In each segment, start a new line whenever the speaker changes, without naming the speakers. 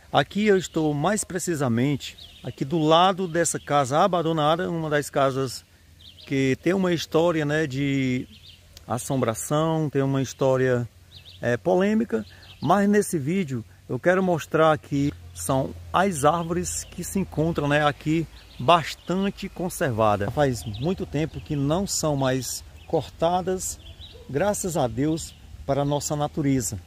Aqui eu estou mais precisamente aqui do lado dessa casa abandonada, uma das casas que tem uma história, né, de assombração, tem uma história polêmica, mas nesse vídeo eu quero mostrar aqui são as árvores que se encontram, né, aqui bastante conservadas. Faz muito tempo que não são mais cortadas, graças a Deus, para a nossa natureza.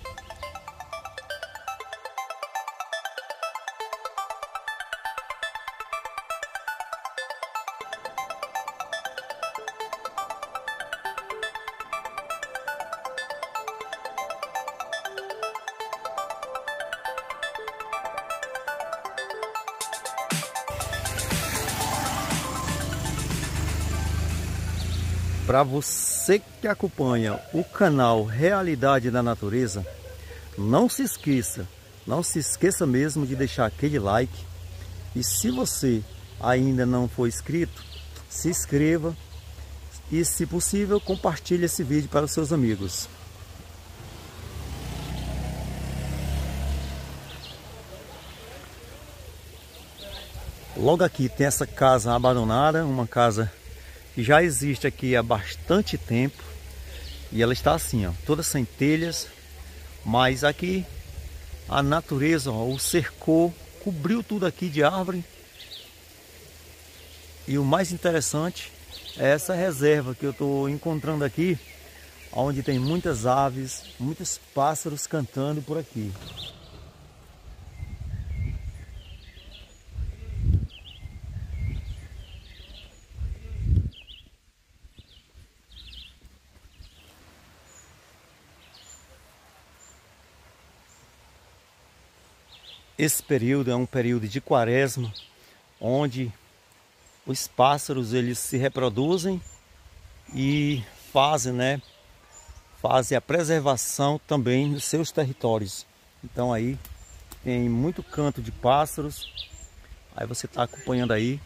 Para você que acompanha o canal Realidade da Natureza, não se esqueça mesmo de deixar aquele like. E se você ainda não for inscrito, se inscreva e, se possível, compartilhe esse vídeo para os seus amigos. Logo aqui tem essa casa abandonada, uma casa que já existe aqui há bastante tempo, e ela está assim, ó, toda sem telhas, mas aqui a natureza, ó, o cercou, cobriu tudo aqui de árvore. E o mais interessante é essa reserva que eu estou encontrando aqui, onde tem muitas aves, muitos pássaros cantando por aqui. Esse período é um período de quaresma, onde os pássaros eles se reproduzem e fazem a preservação também dos seus territórios. Então aí tem muito canto de pássaros, aí você está acompanhando aí.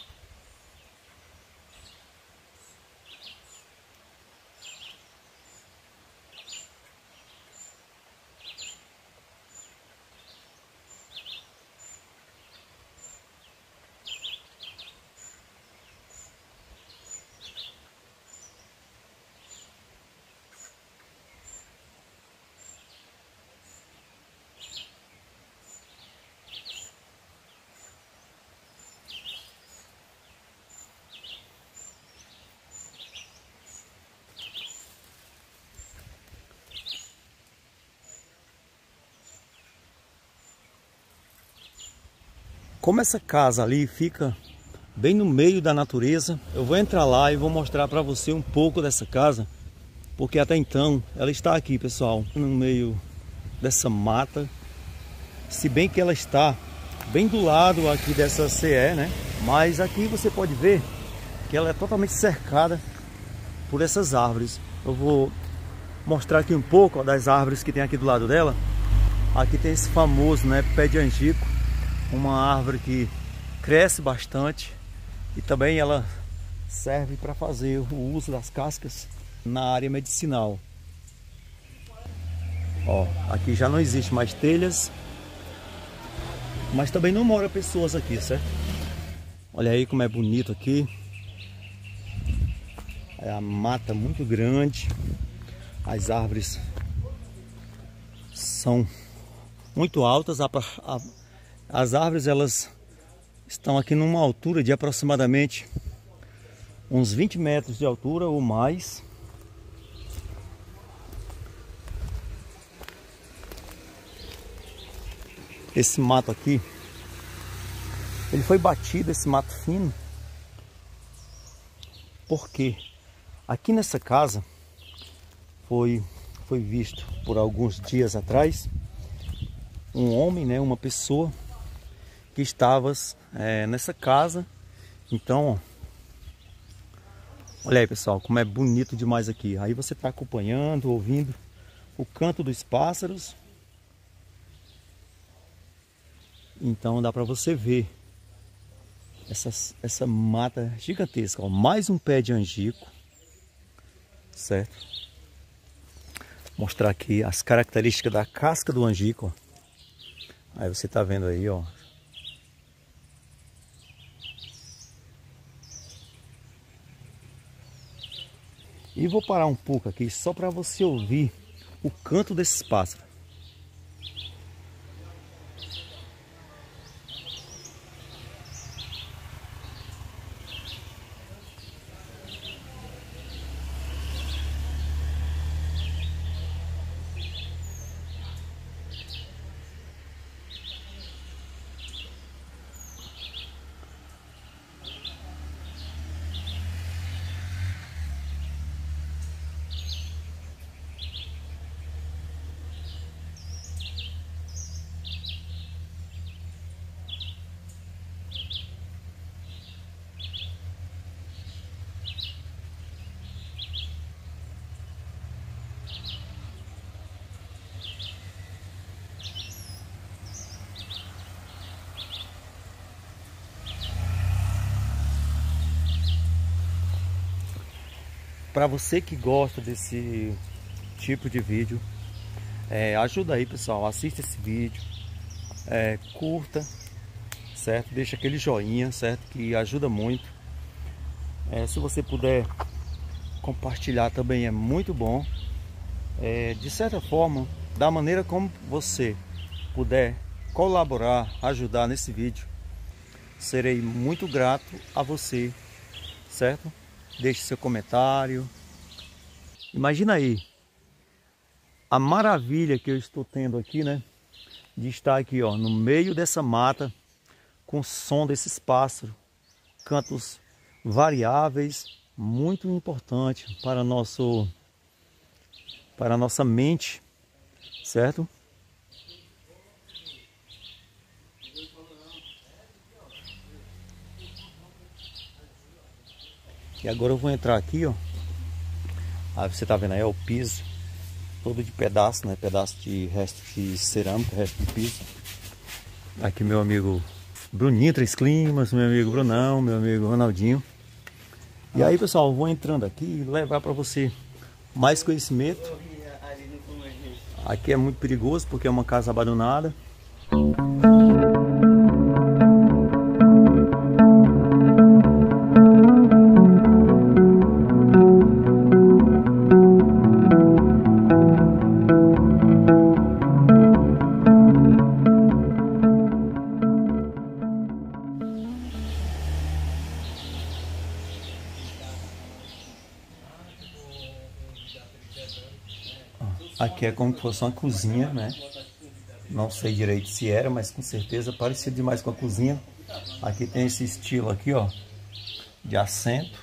Como essa casa ali fica bem no meio da natureza, eu vou entrar lá e vou mostrar para você um pouco dessa casa, porque até então ela está aqui, pessoal, no meio dessa mata, se bem que ela está bem do lado aqui dessa CE, né? Mas aqui você pode ver que ela é totalmente cercada por essas árvores. Eu vou mostrar aqui um pouco, ó, das árvores que tem aqui do lado dela. Aqui tem esse famoso, né, pé de angico, uma árvore que cresce bastante e também ela serve para fazer o uso das cascas na área medicinal. Ó, aqui já não existe mais telhas, mas também não mora pessoas aqui, certo? Olha aí como é bonito aqui. É a mata muito grande, as árvores são muito altas. As árvores elas estão aqui numa altura de aproximadamente uns 20 metros de altura ou mais. Esse mato aqui, ele foi batido, esse mato fino, porque aqui nessa casa foi visto por alguns dias atrás um homem, né, uma pessoa que estava nessa casa. Então, olha aí, pessoal, como é bonito demais aqui. Aí você está acompanhando, ouvindo o canto dos pássaros. Então dá para você ver essa mata gigantesca, ó. Mais um pé de angico, certo? Mostrar aqui as características da casca do angico, ó. Aí você tá vendo aí, ó. E vou parar um pouco aqui só para você ouvir o canto desses pássaros. Para você que gosta desse tipo de vídeo, ajuda aí, pessoal, assista esse vídeo, curta, certo? Deixa aquele joinha, certo? Que ajuda muito. Se você puder compartilhar também é muito bom. De certa forma, da maneira como você puder colaborar, ajudar nesse vídeo, serei muito grato a você, certo? Deixe seu comentário. Imagina aí a maravilha que eu estou tendo aqui, né? De estar aqui, ó, no meio dessa mata, com o som desses pássaros, cantos variáveis, muito importante para a nossa mente, certo? E agora eu vou entrar aqui, ó. Aí você tá vendo aí, ó, o piso todo de pedaço, né? Pedaço de resto de cerâmica, resto de piso. Aqui meu amigo Bruninho Três Climas, meu amigo Brunão, meu amigo Ronaldinho. E aí, pessoal, eu vou entrando aqui e levar para você mais conhecimento. Aqui é muito perigoso porque é uma casa abandonada. Aqui é como se fosse uma cozinha, né? Não sei direito se era, mas com certeza parecido demais com a cozinha. Aqui tem esse estilo aqui, ó, de assento.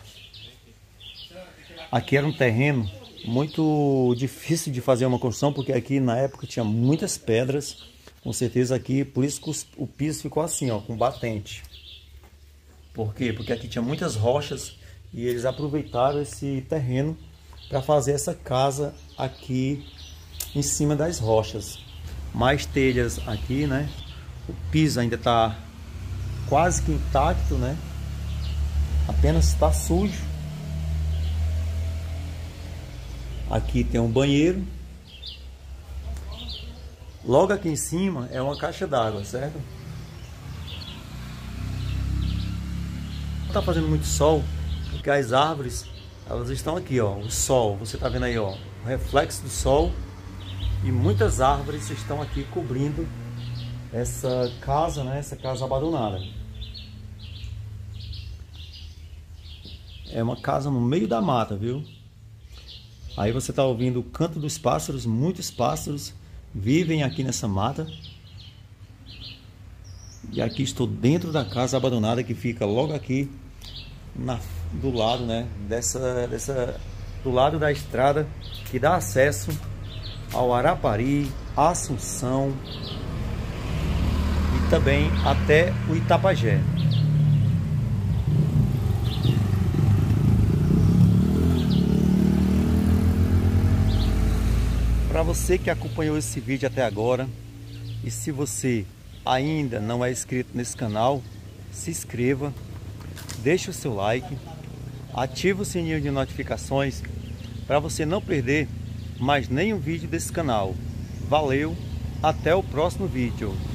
Aqui era um terreno muito difícil de fazer uma construção, porque aqui na época tinha muitas pedras. Com certeza aqui, por isso que o piso ficou assim, ó, com batente. Por quê? Porque aqui tinha muitas rochas e eles aproveitaram esse terreno para fazer essa casa aqui em cima das rochas. Mais telhas aqui, né? O piso ainda está quase que intacto, né? Apenas está sujo. Aqui tem um banheiro. Logo aqui em cima é uma caixa d'água, certo? Não está fazendo muito sol, porque as árvores, elas estão aqui, ó. O sol, você está vendo aí, ó, o reflexo do sol. E muitas árvores estão aqui cobrindo essa casa, né? Essa casa abandonada. É uma casa no meio da mata, viu? Aí você está ouvindo o canto dos pássaros. Muitos pássaros vivem aqui nessa mata. E aqui estou dentro da casa abandonada que fica logo aqui do lado, né? Do lado da estrada que dá acesso ao Arapari, Assunção e também até o Itapajé. Para você que acompanhou esse vídeo até agora, e se você ainda não é inscrito nesse canal, se inscreva, deixe o seu like, ative o sininho de notificações para você não perder mais nenhum vídeo desse canal. Valeu, até o próximo vídeo.